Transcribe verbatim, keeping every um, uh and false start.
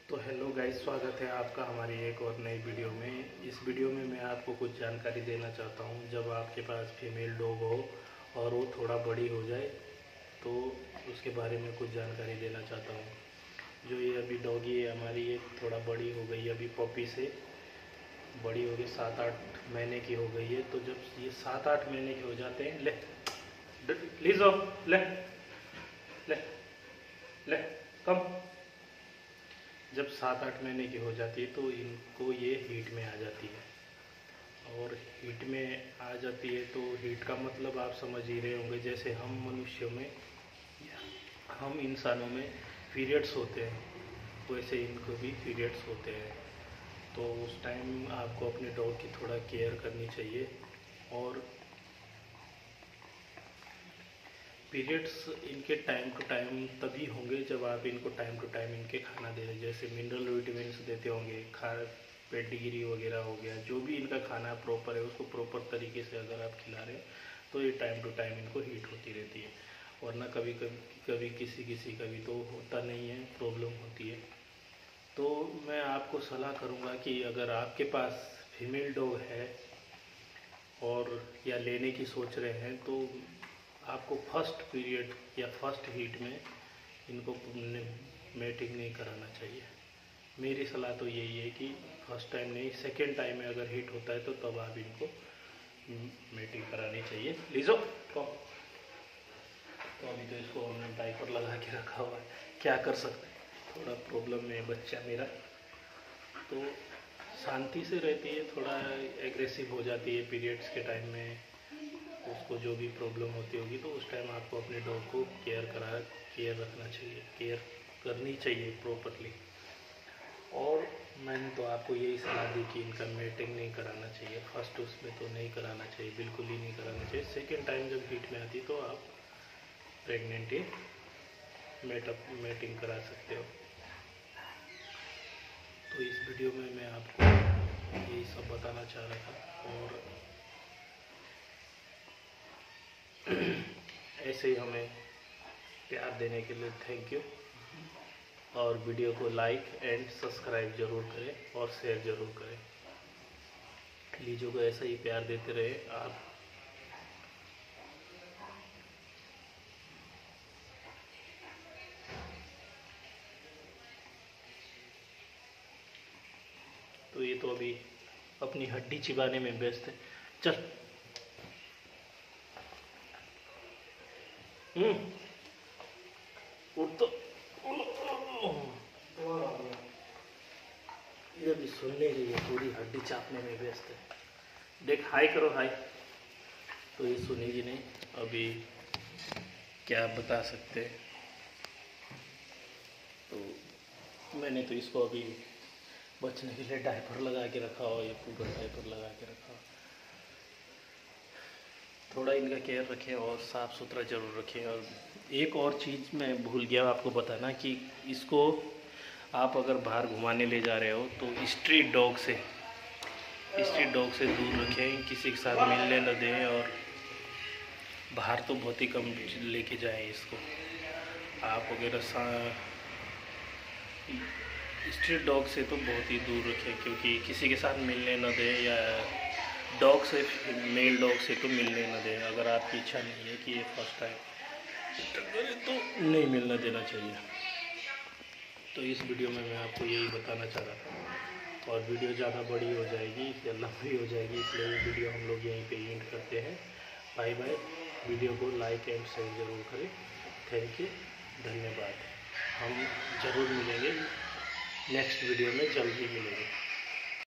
तो hello guys, स्वागत है आपका हमारी एक और नई वीडियो में। इस वीडियो में मैं आपको कुछ जानकारी देना चाहता हूं। जब आपके पास फीमेल डॉग हो और वो थोड़ा बड़ी हो जाए तो उसके बारे में कुछ जानकारी देना चाहता हूं। जो ये अभी डॉगी है हमारी, ये थोड़ा बड़ी हो गई, अभी पपी से बड़ी हो गई, सात आठ महीने की हो गई है। तो जब ये सात आठ महीने के हो जाते हैं, ले लीजो, ले ले ले कम जब सात आठ महीने की हो जाती है तो इनको ये हीट में आ जाती है। और हीट में आ जाती है तो हीट का मतलब आप समझ ही रहे होंगे। जैसे हम मनुष्यों में, हम इंसानों में पीरियड्स होते हैं, वैसे इनको भी पीरियड्स होते हैं। तो उस टाइम आपको अपने डॉग की थोड़ा केयर करनी चाहिए। और पीरियड्स इनके टाइम टू टाइम तभी होंगे जब आप इनको टाइम टू टाइम इनके खाना दे रहे हैं। जैसे मिनरल विटामिन देते होंगे, खा पेडिग्री वगैरह हो गया, जो भी इनका खाना प्रॉपर है उसको प्रॉपर तरीके से अगर आप खिला रहे हैं तो ये टाइम टू टाइम इनको हीट होती रहती है। वरना कभी कभी कभी किसी किसी का भी तो होता नहीं है, प्रॉब्लम होती है। तो मैं आपको सलाह करूँगा कि अगर आपके पास फीमेल डॉग है और या लेने की सोच रहे हैं तो आपको फर्स्ट पीरियड या फर्स्ट हीट में इनको मेटिंग नहीं कराना चाहिए। मेरी सलाह तो यही है कि फर्स्ट टाइम नहीं, सेकेंड टाइम में अगर हीट होता है तो तब आप इनको मेटिंग करानी चाहिए। लीजो तो तो अभी तो इसको हमने डायपर लगा के रखा हुआ है, क्या कर सकते हैं, थोड़ा प्रॉब्लम में है बच्चा मेरा। तो शांति से रहती है, थोड़ा एग्रेसिव हो जाती है पीरियड्स के टाइम में, उसको जो भी प्रॉब्लम होती होगी तो उस टाइम आपको अपने डॉग को केयर करा केयर रखना चाहिए, केयर करनी चाहिए प्रॉपरली। और मैंने तो आपको यही सलाह दी कि इनका मेटिंग नहीं कराना चाहिए, फर्स्ट उसमें तो नहीं कराना चाहिए, बिल्कुल ही नहीं कराना चाहिए। सेकेंड टाइम जब हीट में आती तो आप प्रेगनेंट ही मेटअप मेटिंग करा सकते हो। तो इस वीडियो में मैं आपको यही सब बताना चाह रहा था। और ऐसे ही हमें प्यार देने के लिए थैंक यू। और वीडियो को लाइक एंड सब्सक्राइब जरूर करें और शेयर जरूर करें। लीजो को ऐसा ही प्यार देते रहे आप। तो ये तो अभी अपनी हड्डी चिबाने में व्यस्त है। चल हम्म उठ तो, ये भी सुनने के लिए पूरी हड्डी चापने में व्यस्त है। देख, हाय करो, हाय। तो ये सुनेगी नहीं, अभी क्या बता सकते हैं। तो मैंने तो इसको अभी बचने के लिए डायपर लगा के रखा हो, ये पूरा डायपर लगा के रखा हो। थोड़ा इनका केयर रखें और साफ़ सुथरा ज़रूर रखें। और एक और चीज़ मैं भूल गया आपको बताना कि इसको आप अगर बाहर घुमाने ले जा रहे हो तो स्ट्रीट डॉग से स्ट्रीट डॉग से दूर रखें, किसी के साथ मिलने न दें। और बाहर तो बहुत ही कम लेके जाएं इसको आप वगैरह। स्ट्रीट डॉग से तो बहुत ही दूर रखें, क्योंकि किसी के साथ मिलने न दें, या डॉग से, मेल डॉग से तो मिलने न दें। अगर आपकी इच्छा नहीं है कि ये फर्स्ट टाइम तो नहीं मिलना देना चाहिए। तो इस वीडियो में मैं आपको यही बताना चाह रहा था। और वीडियो ज़्यादा बड़ी हो जाएगी या लंबी हो जाएगी, इसलिए ये वीडियो हम लोग यहीं पे एंड करते हैं। Bye bye. वीडियो को लाइक एंड शेयर ज़रूर करें। थैंक यू, धन्यवाद। हम ज़रूर मिलेंगे नेक्स्ट वीडियो में, जल्द ही मिलेंगे।